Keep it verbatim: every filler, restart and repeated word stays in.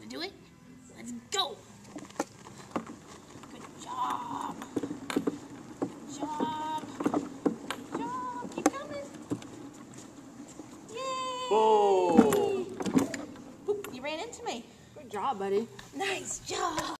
do it. Let's go. Good job. Good job. Good job. Keep coming. Yay! Oh! Oop, you ran into me. Good job, buddy. Nice job.